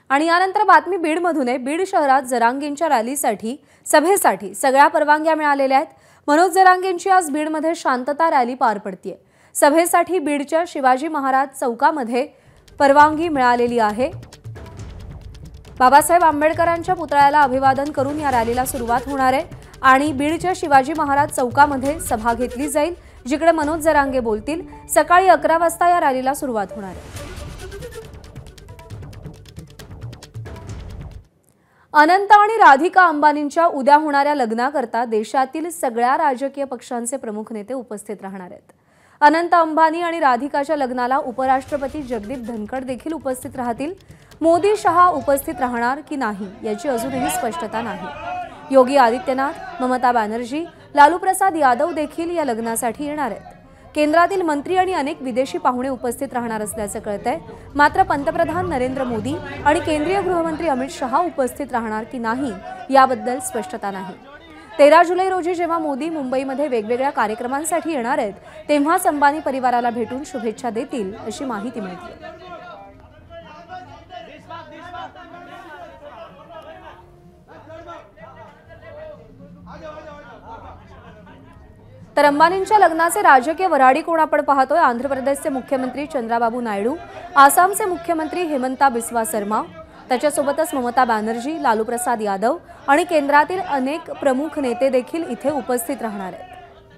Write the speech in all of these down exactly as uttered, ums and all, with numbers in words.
आणि यानंतर बातमी बीडमधून आहे। बीड शहरात जरांगेंच्या रॅलीसाठी सभेसाठी सगळ्या परवानग्या मिळालेल्या आहेत। मनोज जरांगेंची आज बीडमध्ये शांतता रॅली पार पडतीये। सभेसाठी बीडच्या शिवाजी महाराज चौकामध्ये परवानगी मिळालेली आहे। बाबासाहेब आंबेडकरांच्या पुतळ्याला अभिवादन करून या रॅलीला सुरुवात होणार आहे आणि बीडच्या शिवाजी महाराज चौकामध्ये सभा घेतली जाईल, जिकडे मनोज जरांगे बोलतील। सकाळी अकरा वाजता या रॅलीला सुरुवात होणार आहे। अनंत आणि राधिका अंबानींच्या उद्या होणाऱ्या लग्नाकरता देशातील सगळ्या राजकीय पक्षांचे प्रमुख नेते उपस्थित राहणार आहेत। अनंत अंबानी आणि राधिकाच्या लग्नाला उपराष्ट्रपती जगदीप धनखड देखील उपस्थित राहतील। मोदी शहा उपस्थित राहणार की नाही याची अजूनही स्पष्टता नाही। योगी आदित्यनाथ, ममता बॅनर्जी, लालू प्रसाद यादव देखील या लग्नासाठी येणार आहेत। केंद्रातील मंत्री आणि अनेक विदेशी पाहुणे उपस्थित राहणार असल्याचं कळतंय। मात्र पंतप्रधान नरेंद्र मोदी आणि केंद्रीय गृहमंत्री अमित शहा उपस्थित राहणार की नाही याबद्दल स्पष्टता नाही। तेरा जुलै रोजी जेव्हा मोदी मुंबईमध्ये वेगवेगळ्या कार्यक्रमांसाठी येणार आहेत, तेव्हाच अंबानी परिवाराला भेटून शुभेच्छा देतील अशी माहिती मिळते। तर अंबानींच्या लग्नाचे राजकीय वऱ्हाडी कोण आपण पाहतोय। आंध्र प्रदेशचे मुख्यमंत्री चंद्राबाबू नायडू, आसामचे मुख्यमंत्री हेमंता बिस्वा शर्मा, त्याच्यासोबतच ममता बॅनर्जी, लालू प्रसाद यादव आणि केंद्रातील अनेक प्रमुख नेते देखील इथे उपस्थित राहणार आहेत।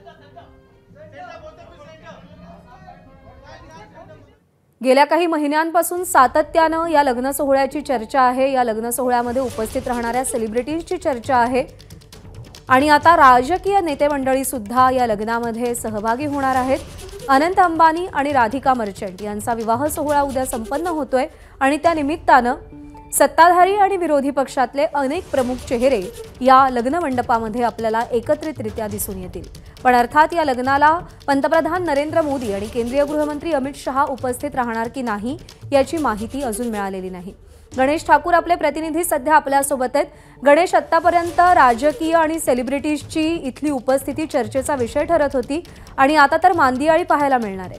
गेल्या काही महिन्यांपासून सातत्यानं या लग्न सोहळ्याची चर्चा आहे। या लग्न सोहळ्यामध्ये उपस्थित राहणाऱ्या सेलिब्रिटीजची चर्चा आहे आणि आता राजकीय नेते मंडळी सुद्धा या लग्नामध्ये सहभागी होणार आहेत। अनंत अंबानी आणि राधिका मर्चंट यांचा विवाह सोहळा उद्या संपन्न होतोय आणि त्या निमित्तानं सत्ताधारी आणि विरोधी पक्षातले अनेक प्रमुख चेहरे या लग्न मंडपामध्ये आपल्याला एकत्रितरित्या दिसून येतील। पण अर्थात या लग्नाला पंतप्रधान नरेंद्र मोदी आणि केंद्रीय गृहमंत्री अमित शहा उपस्थित राहणार की नाही याची माहिती अजून मिळालेली नाही। गणेश ठाकूर आपले प्रतिनिधी सध्या आपल्या सोबत आहेत। गणेश, आतापर्यंत राजकीय आणि सेलिब्रिटीजची इथली उपस्थिती चर्चेचा विषय ठरत होती आणि आता तर मांदियाळी पाहायला मिळणार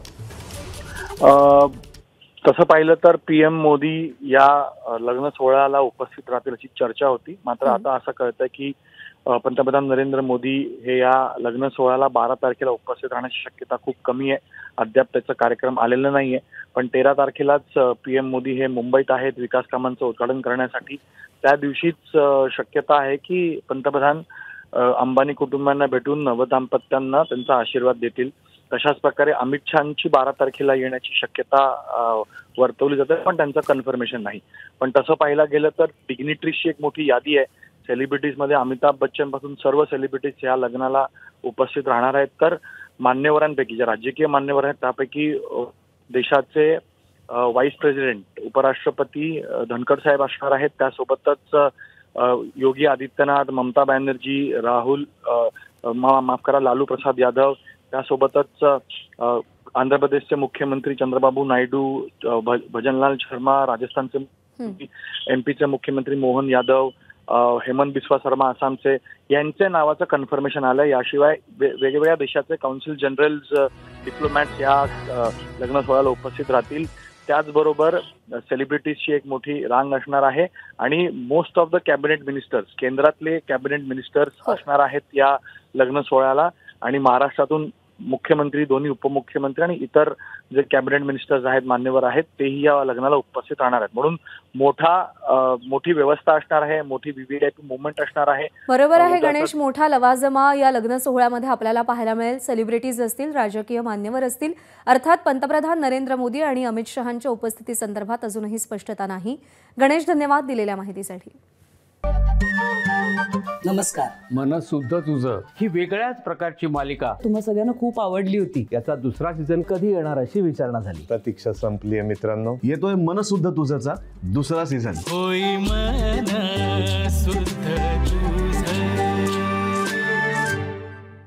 आहे। तसं पाहिलं तर पीएम मोदी या लग्न सोहळ्याला उपस्थित राहतील अशी चर्चा होती। मात्र आता असं कळतंय की पंतप्रधान नरेंद्र मोदी हे या लग्न सोहळ्याला बारा तारखेला उपस्थित राहण्याची शक्यता खूप कमी आहे। अद्याप त्याचा कार्यक्रम आलेला नाहीये, पण तेरा तारखेलाच पीएम मोदी हे मुंबईत आहेत विकास कामांचं उद्घाटन करण्यासाठी। त्या दिवशीच शक्यता आहे की पंतप्रधान अंबानी कुटुंबांना भेटून नवदाम्पत्यांना त्यांचा आशीर्वाद देतील। तशाच प्रकारे अमित शहांची बारा तारखेला येण्याची शक्यता वर्तवली जाते, पण त्यांचं कन्फर्मेशन नाही। पण तसं पाहायला गेलं तर डिग्निटरीजची एक मोठी यादी आहे। सेलिब्रिटीजमध्ये अमिताभ बच्चन पासून सर्व सेलिब्रिटीज या लग्नाला उपस्थित राहणार आहेत। तर मान्यवरांपैकी जे राजकीय मान्यवर आहेत त्यापैकी देशाचे व्हाईस प्रेसिडेंट उपराष्ट्रपती धनखड साहेब असणार आहेत। त्यासोबतच योगी आदित्यनाथ, ममता बॅनर्जी, राहुल माफ करा लालू प्रसाद यादव, त्यासोबतच आंध्र प्रदेशचे मुख्यमंत्री चंद्रबाबू नायडू, भजनलाल शर्मा राजस्थानचे, एमपीचे मुख्यमंत्री मोहन यादव, हेमंत बिस्वा शर्मा आसामचे, यांचे नावाचं कन्फर्मेशन आलं। याशिवाय वेगवेगळ्या देशाचे काउन्सिल जनरल्स, डिप्लोमॅट्स या लग्न सोहळ्याला उपस्थित राहतील। त्याचबरोबर सेलिब्रिटीजची एक मोठी रांग असणार आहे आणि most of the cabinet ministers, केंद्रातले कॅबिनेट मिनिस्टर्स असणार आहेत या लग्न सोहळ्याला। आणि महाराष्ट्रातून मुख्यमंत्री, दोन्ही उपमुख्यमंत्री आणि इतर जे कॅबिनेट मिनिस्टर्स आहेत, मान्यवर आहेत, तेही या लग्नाला उपस्थित राहणार आहेत। म्हणून मोठा मोठी व्यवस्था असणार आहे, मोठी व्हीव्हीआयपी मुवमेंट असणार आहे। बरोबर आहे गणेश, मोठा लवाजमा या लग्न सोहळ्यामध्ये आपल्याला पाहायला मिळेल। सेलिब्रिटीज असतील, राजकीय मान्यवर असतील। अर्थात पंतप्रधान नरेंद्र मोदी आणि अमित शहांच्या उपस्थिती संदर्भात अजूनही स्पष्टता नाही। गणेश, धन्यवाद दिलेल्या माहितीसाठी। नमस्कार। मनसुद्धा तुझं ही वेगळ्याच प्रकारची मालिका तुम्हा सगळ्यांना खूप आवडली होती। याचा दुसरा सीझन कधी येणार अशी विचारणा झाली। प्रतीक्षा संपली आहे मित्रांनो, येतोय मनसुद्धा तुझाचा दुसरा सीझन। होय मनसुद्धा